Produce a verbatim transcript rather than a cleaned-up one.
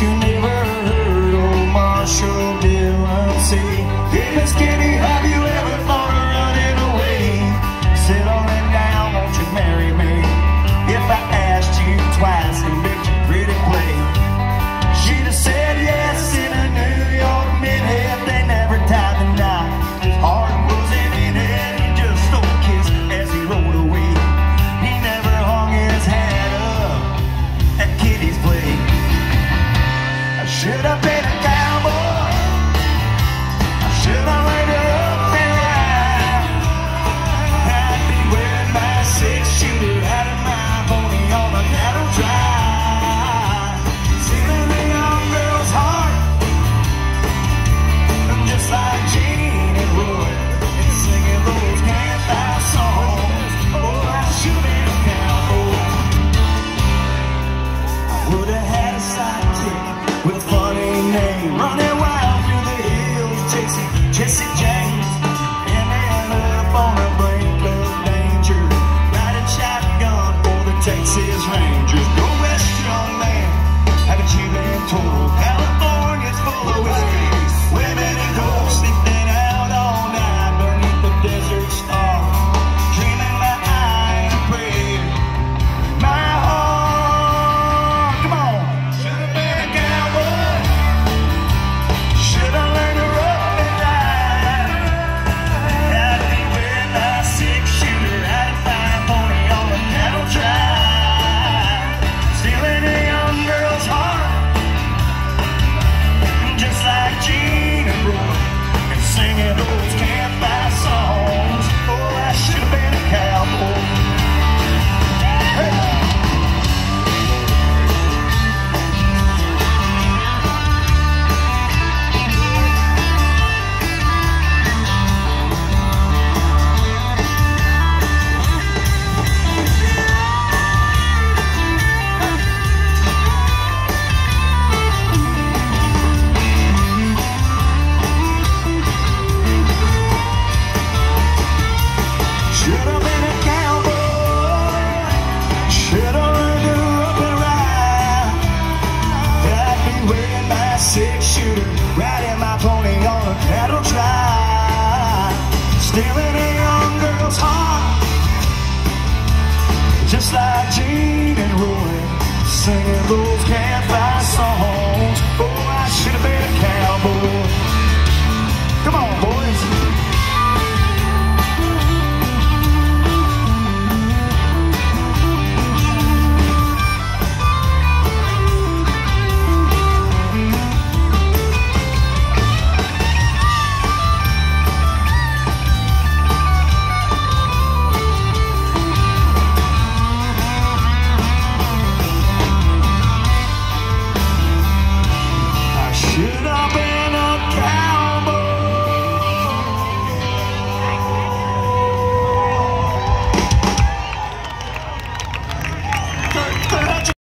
you never heard old Marshall Dillon say, "Hey, Miss Kitty, have you ever thought of running away? Sit on it down, won't you marry me? If I asked you twice and begged you pretty play." She'd have said yes in a New York midhead. They never tied the knot, his heart wasn't in it. He just stole a kiss as he rode away. He never hung his hat up at Kitty's play. I should have been a cowboy. I should have learned her up and ride. I'd be wearing my six-shooter out of my pony on a cattle drive, stealing a young girl's heart, just like Gene and Roy, and singing those campfire songs. Oh, I should have been a cowboy. I would have had a sidekick with a funny name, running wild through the hills, chasing Jesse James, and end up on the brink of danger, riding shotgun for the Texas Rangers. Go west, young man, haven't you been told? California's full of whiskey, women and gold, sleeping out all night beneath the desert star, dreaming my eye and prayer, my heart. Come on. Should have been a cowboy. Should have learned to rope and ride. I'd be wearing my six-shooter out of fine pony on a cattle drive, stealing a young girl's heart, just like Gene and Roy, and singing those campfire songs. Oh, I should have been a cowboy. Hey. Should have been a cowboy. Should have learned to rope and ride. I'd be wearing my six-shooter, riding my pony on a cattle drive, stealing a young girl's heart, just like Gene and Roy, singing those campfire songs. Oh, I should have been a cowboy.